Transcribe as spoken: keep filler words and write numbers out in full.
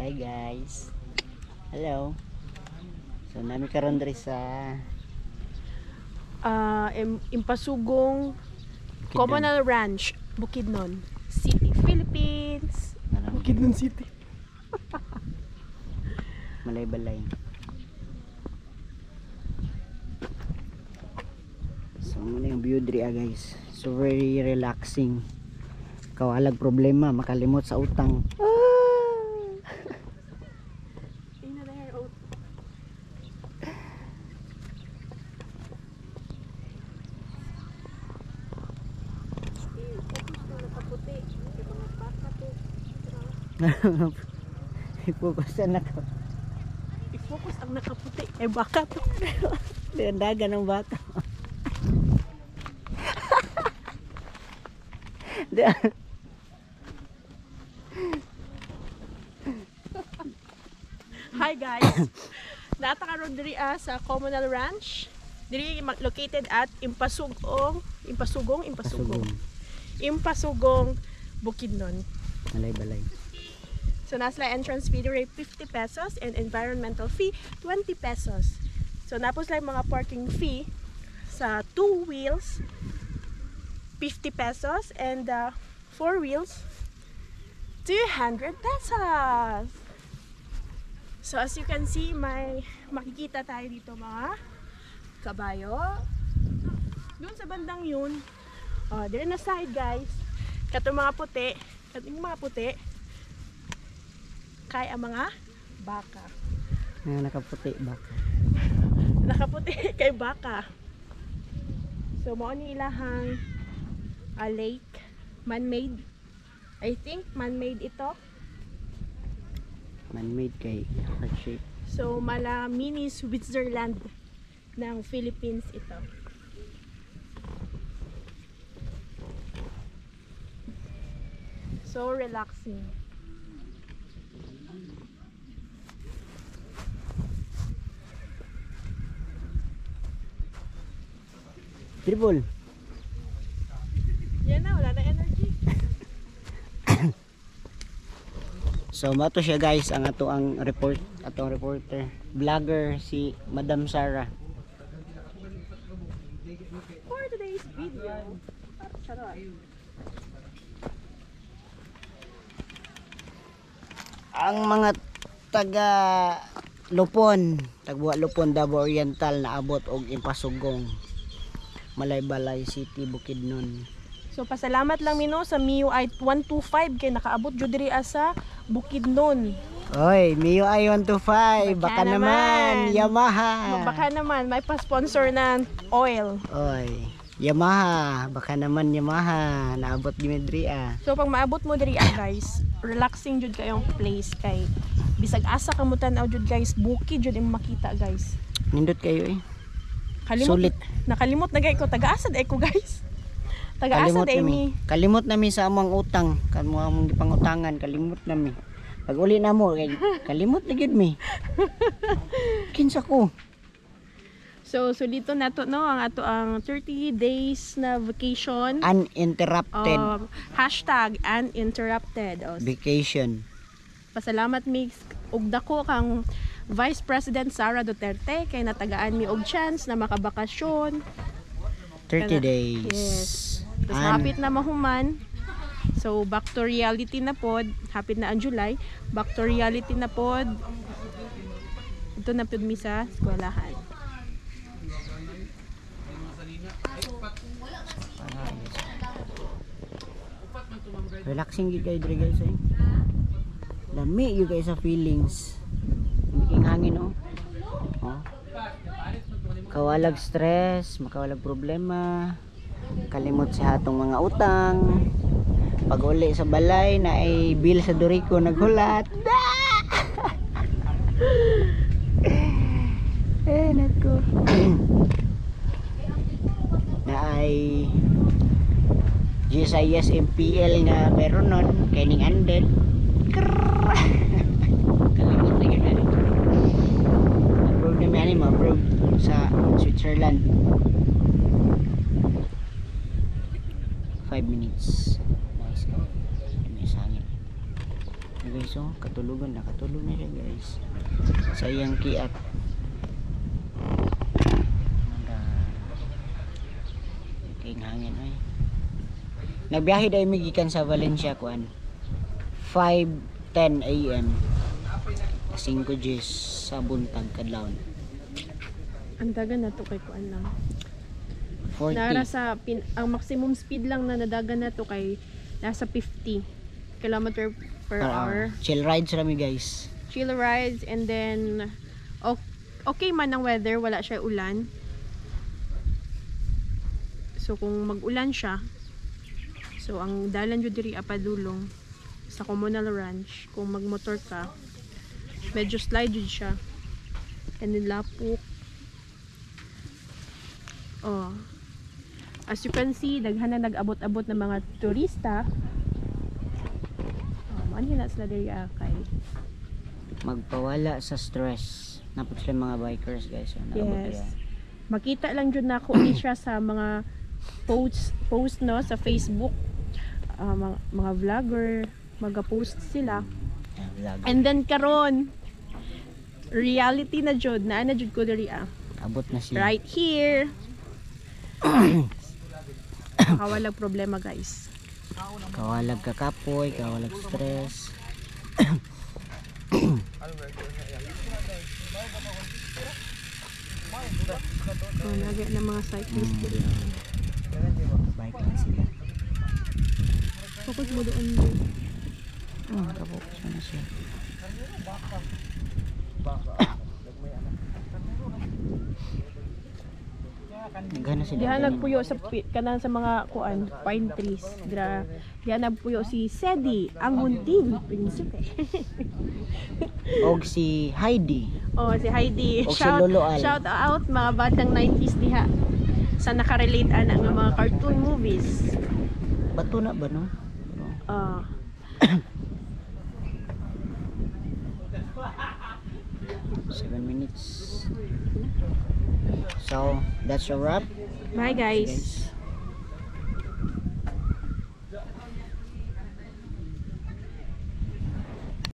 Hi guys. Hello. So nami karon diri sa uh, im Impasugong Bukidnon. Communal Ranch, Bukidnon City, Philippines. Marami. Bukidnon City. Malay-balay. So muna yung view diri ah, guys. So very relaxing. Kawalag problema, makalimot sa utang. I-focus na naka I-focus ang nakaputi. Eh baka to. Dagan ng baka. Hi guys. Nata karon diri ah, sa Communal Ranch. Diri located at Impasugong, Impasugong, Impasugong. Impasugong, Bukidnon. Malay-balay. So nasa entrance fee rate fifty pesos and environmental fee twenty pesos. So napos lang mga parking fee sa two wheels fifty pesos and uh, four wheels two hundred pesos. So as you can see, may makikita tayo dito mga kabayo. Doon sa bandang yun. Oh, dire na side guys. Kato mga puti, kating mga puti. Kay ang mga baka. Na nakaputi baka. Nakaputi kay baka. So mao ni ilahang a lake, man-made. I think man-made ito. Man-made kay heart shape. So mala mini Switzerland ng Philippines ito. So relaxing. Dribble. Yan na, wala na energy. So mato siya guys ang ato ang report, ato ang reporter, vlogger si Madam Sarah. For today's video, charot. Ang mga taga Lupon, tagbuwa Lupon, Davao Oriental na abot og Impasugong, Malay-balay City, Bukidnon. So pasalamat lang mino sa M I U I one two five kay nakaabot jud diri sa Bukidnon. Oy, M I U I one two five, baka, Baka naman, naman. Yamaha. Baka naman may pa-sponsor ng oil. Oy, Yamaha, baka naman Yamaha, naabot gyud diri ah. So pag maabot mo diri ah, guys, relaxing jud kayong place kay bisag asa ka mo tan-aw jud guys, bukid jud imong makita guys. Nindot kayo eh. Kalimot, Sulit. Nakalimot na gay ko, taga-asa day ko guys. Taga-asa Kalimot day nami. mi. Kalimot nami sa among utang, kamo among gipangutangan, kalimot nami. Pag uli na mo, kay kalimot na gyud mi. Kinsa ko. So sulito nato no ang ato ang thirty days na vacation. Uninterrupted Um, hashtag uninterrupted. O, vacation. pasalamat mi og dako kang Vice President Sara Duterte kay natagaan mi og chance na makabakasyon. thirty Kana- days. Yes. Tapos Un- hapit na mahuman. So back to reality na pod. Hapit na ang July. Back to reality na pod. Ito na pod mi sa eskwelahan. Relaxing gyud kay diri guys eh. Lami you guys sa feelings. Hindi king hangin oh. Oh. Kawalag stress, makawalag problema. Kalimot sa atong mga utang. Pag uli sa balay na ay bill sa Dorico naghulat. Eh nako. Na ay G S I S M P L nga meron nun kay ning anded. Kalimot na yun. Approve na may ma-approve sa Switzerland. five minutes. Nice ka. May sangit. Guys, oh, katulugan na, katulog na siya guys. Sa iyang kiat. Nanda. King hangin ay. Nagbiyahe dahil migikan sa Valencia kuan. five ten a m five Gs sa buntag kadlawon. Ang dagan na to kay kuan lang. forty. Nara sa pin, ang maximum speed lang na nadagan na to kay nasa fifty kilometer per Per hour. Chill rides rami guys. Chill rides and then o- okay man ang weather, wala siya ulan. So kung mag-ulan siya, so ang dalan jud diri apadulong sa communal ranch, kung magmotor ka, medyo slide jud siya. And then lapok. Oh. As you can see, daghan na nag-abot-abot ng mga turista. Oh, man na sila diri ah, kay Magpawala sa stress. Napot sila mga bikers guys. So, naabot yes. sila. Makita lang jud na ako ni siya sa mga post post no sa Facebook. Ah, mga, mga vlogger maga-post sila. Yeah, vlog. And then karon reality na jud na na jud ko diri ah. Abot na siya. Right here. Kawalag problema guys. Kawalag kakapoy, kawalag stress. Oh, nagay na mga cyclist diri. Bike lang sila. Focus mo doon. Jud. Oh, kapokus mo na siya. Gana sila. Diha ganyan. nagpuyo sa pi- kanan sa mga kuan pine trees. Dira diha nagpuyo si Sedi, ang munting prinsipe. Og si Heidi. Oh, si Heidi. O si Shout, Lolo Al. shout out mga batang nineties diha sa nakarelate ana nga mga cartoon movies. Bato na ba no? Ah. Seven minutes. So, that's a wrap. Bye guys. Guys.